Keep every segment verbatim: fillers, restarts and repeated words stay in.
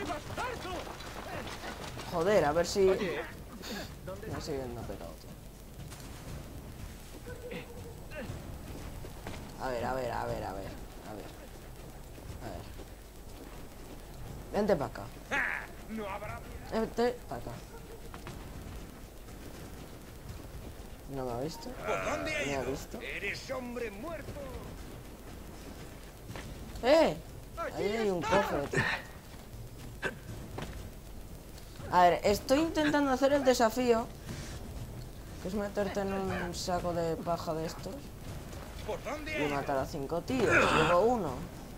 Joder, a ver si... Me siguen no pegado, tío. A ver, a ver, a ver, a ver. A ver. A ver. Vente para acá. Vente para acá. ¿No me ha visto? ¿Por dónde ha ¿Me ha ido? visto? Eres hombre muerto. ¡Eh! Ahí hay un cofre, tío. A ver, estoy intentando hacer el desafío, que es meterte en un saco de paja de estos ¿Por dónde ha y ido? matar a cinco tíos. Llevo uno.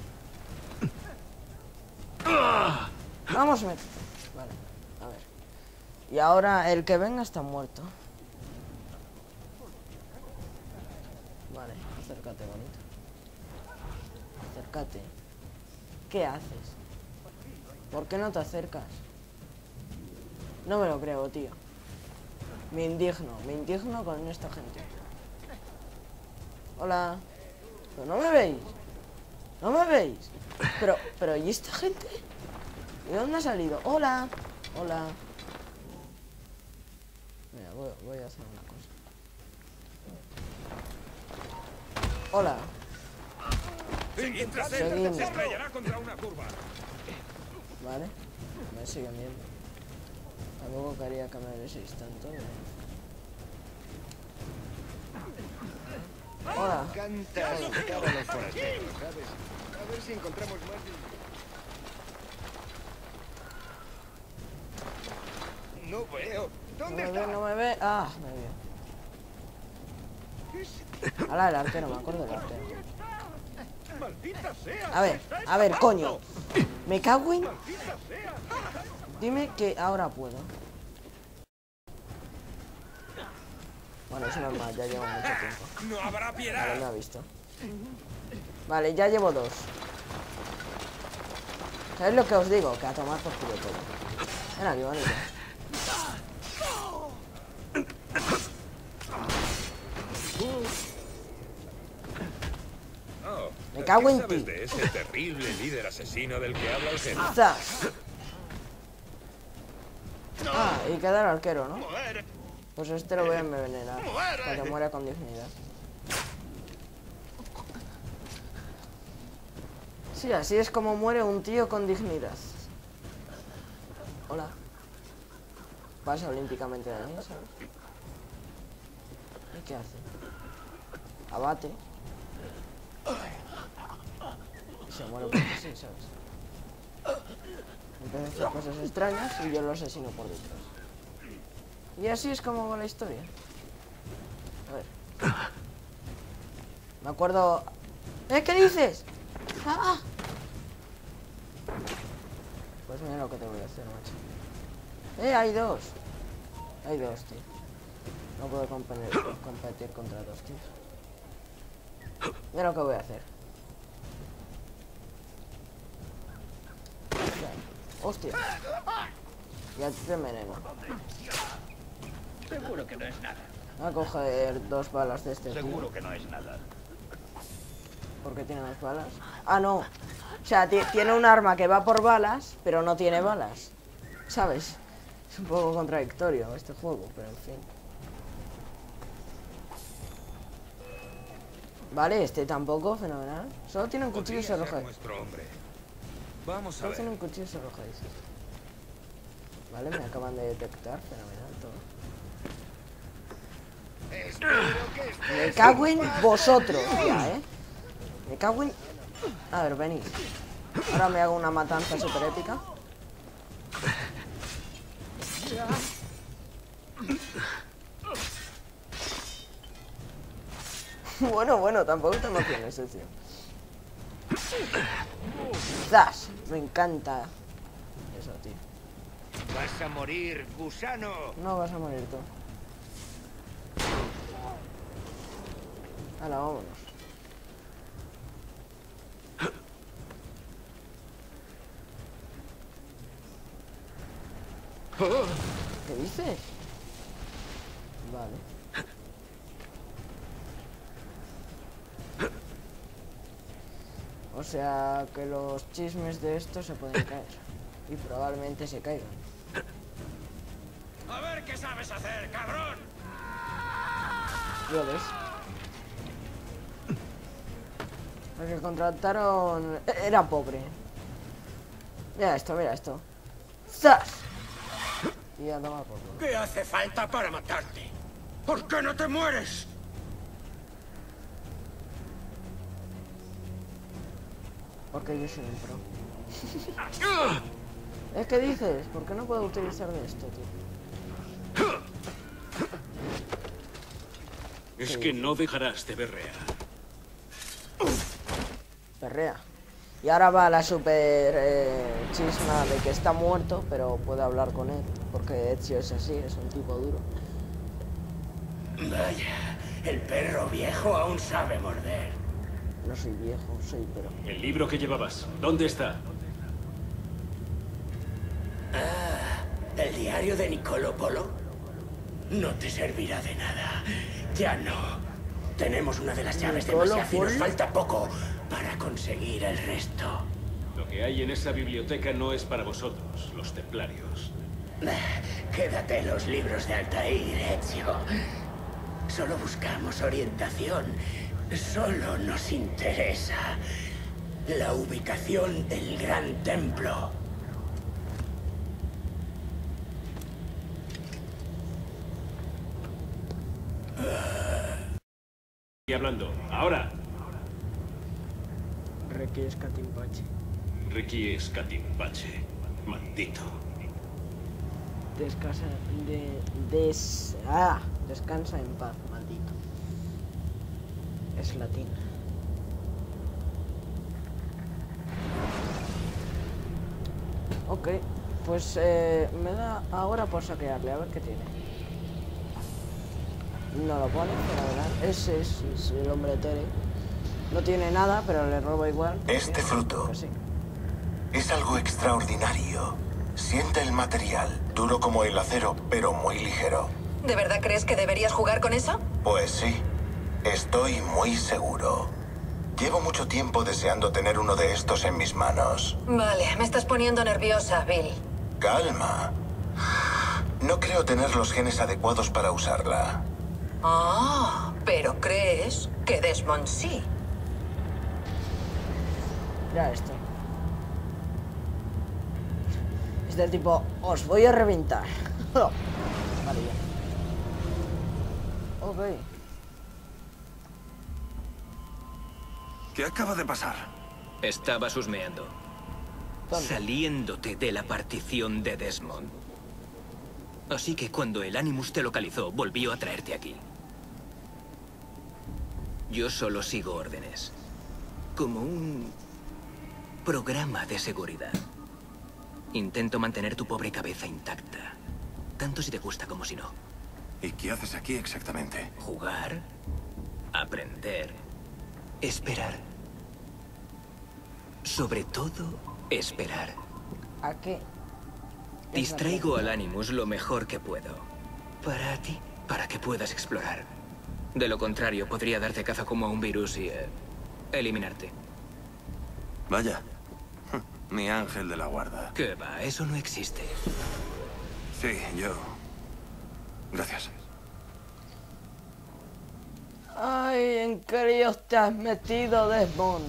Vamos, métete. Vale, a ver. Y ahora el que venga está muerto. Vale, acércate, bonito. Acércate. ¿Qué haces? ¿Por qué no te acercas? No me lo creo, tío. Me indigno, me indigno con esta gente. Hola. ¿Pero no me veis? ¿No me veis? Pero, pero, ¿y esta gente? ¿De dónde ha salido? Hola. Hola. Mira, voy, voy a hacer una cosa. Hola. Seguid tras él. Seguimos. Se estrellará contra una curva. Vale. Me siguen viendo. Tampoco quería que me vieseis tanto. ¿eh? Hola. Canta buscar a los forasteros, ¿sabes? A ver si encontramos más de... No veo. No ¿Dónde me está? ve, no me ve. Ah, me vio. Hala, el arquero, me acuerdo del arquero. ¡Maldita sea! A ver, a ver, coño. Me cago en... ¡Maldita sea! Dime que ahora puedo. Bueno, es normal, ya llevo mucho tiempo. ¡No habrá Vale, piedad! me ha visto. Vale, ya llevo dos. ¿Sabéis lo que os digo? Que a tomar por culo todo. Ven aquí, bonito. Oh, Me cago en ¿qué sabes ti. de ese terrible líder asesino del que habla el jefe? ¡Zas! Ah, y queda el arquero, ¿no? ¡Muere! Pues este lo voy a envenenar. Para que muera con dignidad. Sí, así es como muere un tío con dignidad. Hola. Pasa olímpicamente de mí, ¿sabes? ¿Y qué hace? Abate. Y se muere porque sí, ¿sabes? Empieza a hacer cosas extrañas y yo lo asesino por detrás. Y así es como va la historia. A ver. Me acuerdo... ¿Eh? ¿Qué dices? ¡Ah! Pues mira lo que te voy a hacer, macho. ¡Eh! Hay dos. Hay dos, tío. No puedo competir, competir contra dos tíos. Mira lo que voy a hacer. ¡Hostia! Ya te enveneno. Seguro que no es nada. Voy a coger dos balas de este tío. Seguro que no es nada. ¿Por qué tiene dos balas? Ah, no. O sea, tiene un arma que va por balas, pero no tiene balas. ¿Sabes? Es un poco contradictorio este juego, pero en fin. Vale, este tampoco, fenomenal. Solo tiene un cuchillo Podría ser arrojadizo. nuestro hombre. Vamos a Solo ver. tiene un cuchillo arrojadizo. Vale, me acaban de detectar, fenomenal todo. Espero que estés Me cago en vosotros, ya, ¿eh? Me cago en... A ver, venid. Ahora me hago una matanza super épica. Bueno, bueno, tampoco te emociones, tío. ¡Zas! Me encanta eso, tío. Vas a morir, gusano. No vas a morir tú. Hala, vámonos. ¿Qué dices? Vale. O sea, que los chismes de esto se pueden caer. y probablemente se caigan. A ver qué sabes hacer, cabrón. ¿Lo ves? Los que contrataron... Era pobre. Mira esto, mira esto. ¡Zas! Y a tomar por culo. ¿Qué hace falta para matarte? ¿Por qué no te mueres? Porque yo soy un pro. ¿Es que dices? ¿Por qué no puedo utilizar de esto, tío? Es que no dejarás de berrear. Perrea. Y ahora va la super eh, chisma de que está muerto, pero puede hablar con él. Porque Ezio es así, es un tipo duro. Vaya, el perro viejo aún sabe morder. No soy viejo, soy pero... El libro que llevabas, ¿dónde está? Ah, ¿el diario de Niccolo Polo? No te servirá de nada. Ya no. Tenemos una de las llaves de ¿Niccolo Masiaf y nos Polo? falta poco para conseguir el resto. Lo que hay en esa biblioteca no es para vosotros, los templarios. Ah, quédate los libros de Altair, Ezio. Solo buscamos orientación. Solo nos interesa la ubicación del gran templo. Y hablando, ahora. Requiere escatimpache. Ricky Escatimpache. Maldito. Descansa... De... Des... Ah, descansa en paz, maldito. Es latín. Ok, pues eh, me da ahora por saquearle, a ver qué tiene. No lo pone, pero verdad. Ese es, es el hombre Tere. No tiene nada, pero le robo igual. Este ¿sí? fruto Pues sí. es algo extraordinario. Siente el material, duro como el acero, pero muy ligero. ¿De verdad crees que deberías jugar con eso? Pues sí, estoy muy seguro. Llevo mucho tiempo deseando tener uno de estos en mis manos. Vale, me estás poniendo nerviosa, Bill. Calma. No creo tener los genes adecuados para usarla. Ah, pero crees que Desmond sí. Mira esto. Es del tipo, os voy a reventar. Vale, ya. Ok. ¿Qué acaba de pasar? Estabas husmeando. ¿Dónde? Saliéndote de la partición de Desmond. Así que cuando el Animus te localizó, volvió a traerte aquí. Yo solo sigo órdenes. Como un programa de seguridad. Intento mantener tu pobre cabeza intacta. Tanto si te gusta como si no. ¿Y qué haces aquí exactamente? Jugar, aprender, esperar. Sobre todo, esperar. ¿A qué? Distraigo al Animus lo mejor que puedo. Para ti, para que puedas explorar. De lo contrario, podría darte caza como a un virus y eh, eliminarte. Vaya. Mi ángel de la guarda. ¿Qué va? Eso no existe. Sí, yo... Gracias. Ay, ¿en qué líos te has metido, Desmond?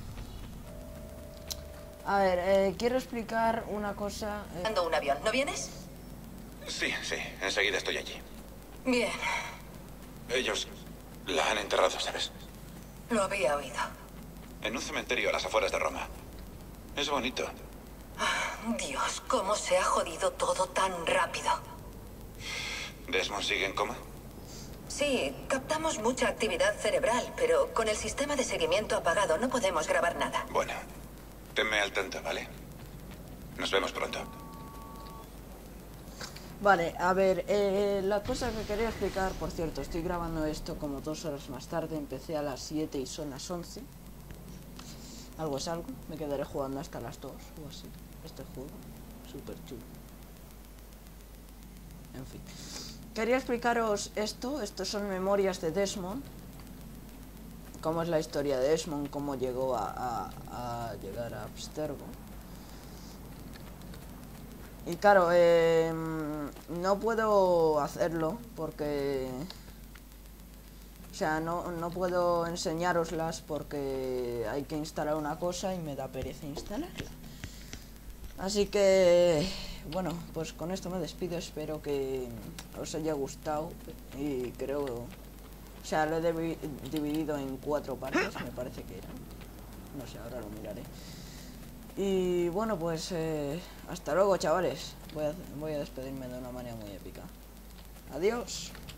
A ver, eh, quiero explicar una cosa. eh, Ando un avión, ¿no vienes? Sí, sí, enseguida estoy allí. Bien, Ellos la han enterrado, ¿sabes? lo había oído. En un cementerio a las afueras de Roma. Es bonito. Dios, cómo se ha jodido todo tan rápido. ¿Desmond sigue en coma? Sí, captamos mucha actividad cerebral, pero con el sistema de seguimiento apagado no podemos grabar nada. Bueno, tenme al tanto, ¿vale? Nos vemos pronto. Vale, a ver, eh, la cosa que quería explicar, por cierto, estoy grabando esto como dos horas más tarde, empecé a las siete y son las once. Algo es algo, me quedaré jugando hasta las dos o así, este juego, súper chulo. En fin, quería explicaros esto, estos son memorias de Desmond. Cómo es la historia de Desmond, cómo llegó a, a, a llegar a Abstergo. Y claro, eh, no puedo hacerlo porque... O sea, no, no puedo enseñároslas porque hay que instalar una cosa y me da pereza instalarla. Así que... Bueno, pues con esto me despido. Espero que os haya gustado. Y creo... O sea, lo he dividido en cuatro partes, me parece que era. No sé, ahora lo miraré. Y bueno, pues eh, hasta luego, chavales. Voy a, voy a despedirme de una manera muy épica. Adiós.